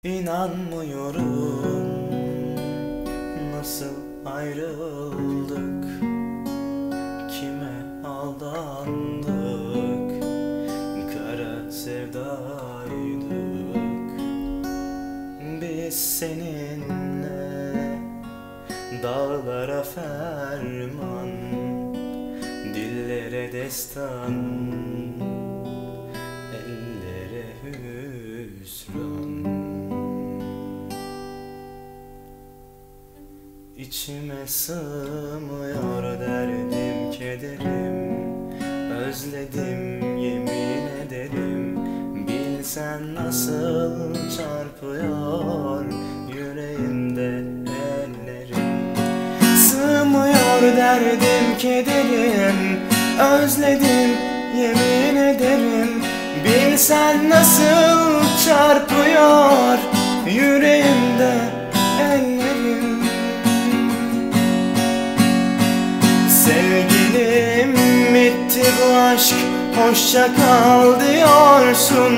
İnanmıyorum nasıl ayrıldık, kime aldandık, kara sevdaydık. Biz seninle dağlara ferman, dillere destan, ellere hüsran. İçime sığmıyor derdim, kederim, özledim yemin ederim. Bilsen nasıl çarpıyor yüreğimde ellerim. Sığmıyor derdim, kederim, özledim yemin ederim. Bilsen nasıl çarpıyor yüreğimde ellerim. Sevgilim, bitti bu aşk, hoşça kal diyorsun.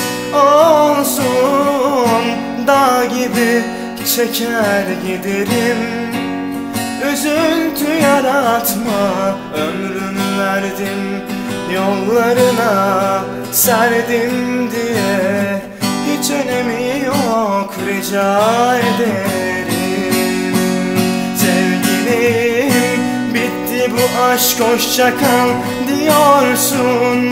Olsun, dağ gibi çeker giderim. Üzüntü yaratma, ömrümü verdim yollarına, serdim diye hiç önemi yok, rica ederim. Sevgilim, bitti bu aşk, hoşça kal diyorsun.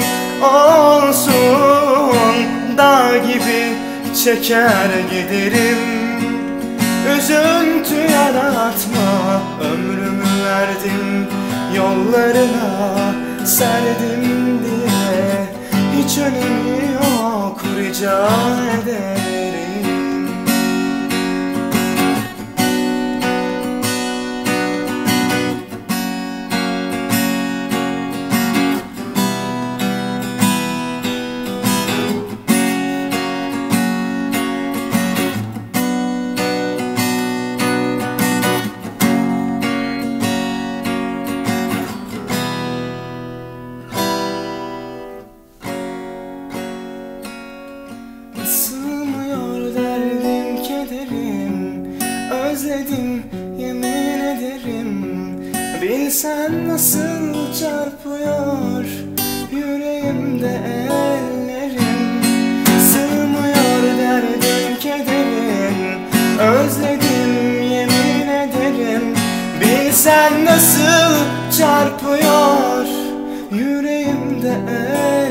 Olsun, dağ gibi çeker giderim. Üzüntü yaratma, ömrümü verdim yollarına, serdim diye hiç önemi yok, rica ederim. Sığmıyor derdim, kederim, özledim yemin ederim. Bilsen nasıl çarpıyor yüreğimde ellerim. Sığmıyor derdim, kederim, özledim yemin ederim. Bilsen nasıl çarpıyor yüreğimde ellerim.